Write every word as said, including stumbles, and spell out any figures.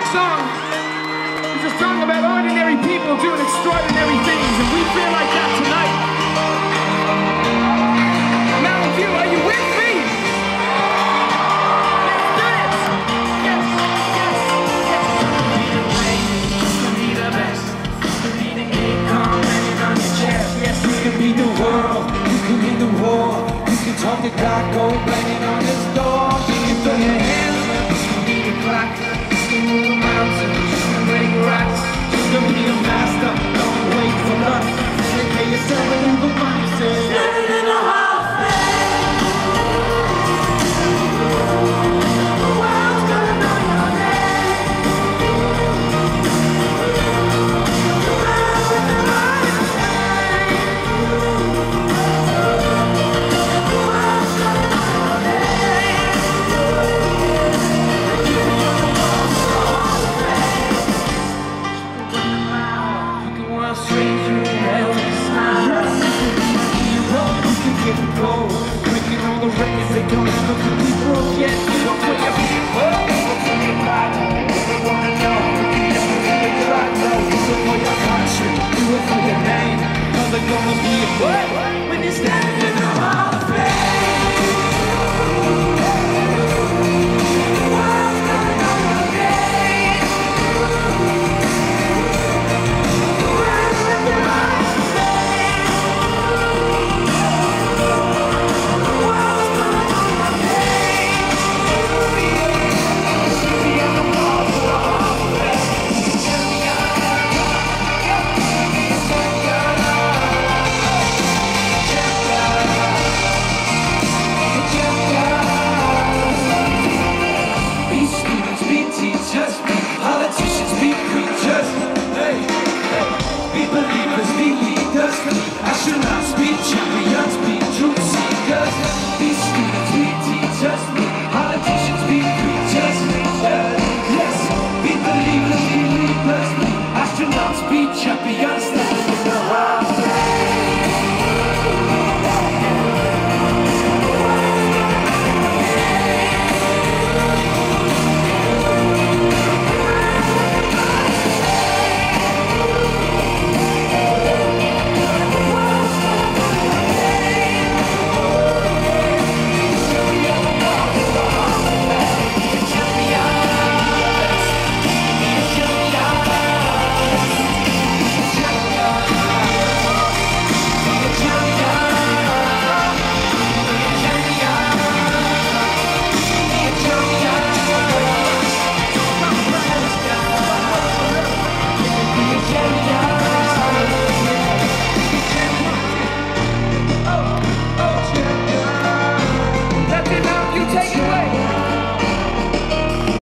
song is a song about ordinary people doing extraordinary things, and we feel like that tonight. Mountain View, are you with me? Let's do it! Yes, yes, yes. You can be the rain, you can be the best, you can be the acorn landing on your chest. Yes, you can be the world, you can be the war, you can talk the clock, go banging on this door. You can throw your hands up, you can be the clock, you can move the mountains, you can break rocks. You can be a master, don't wait for luck. Dedicate yourself and leave a mindset. Living in a hall of fame. The world's gonna know your name. The world's gonna know your name. The world's gonna know your name. You're the world's hall of fame. You can run straight through hell with a smile. You can get the gold, breaking all the records they don't ever be broke yet. So put your people up, for your pride. They wanna know, you never really tried, no. Do it for your country, do it for your name. Cause they're gonna be what? When you stand